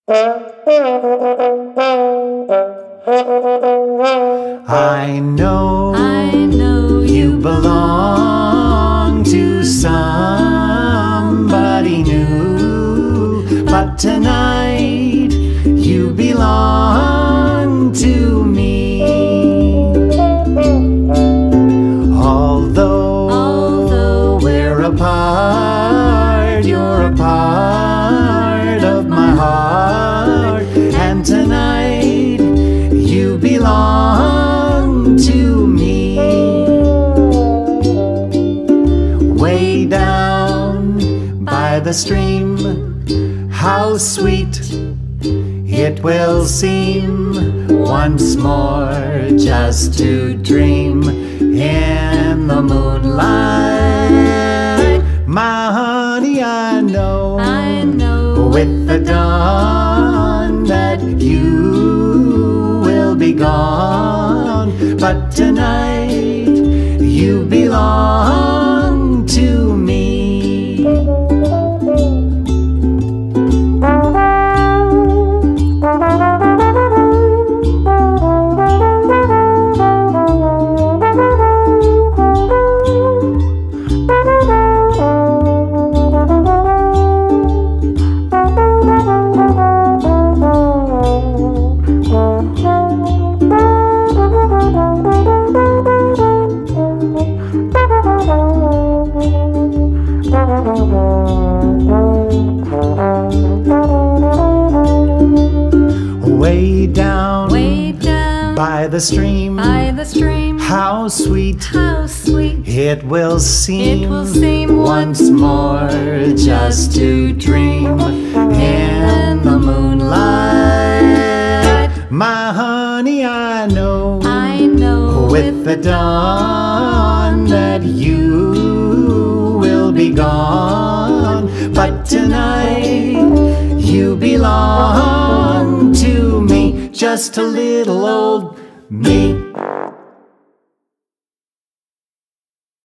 I know you belong to somebody new, but tonight you belong to me. Although we're apart, you're a part of my heart, and tonight you belong to me. Way down by the stream, how sweet it will seem once more just to dream in the moonlight. My honey, I know with the dawn that you will be gone, but tonight you belong to me. Way down by the stream, how sweet it will seem once more just to dream in the moonlight. My honey, I know with the dawn that you will be gone, but tonight you belong to me, just a little old me.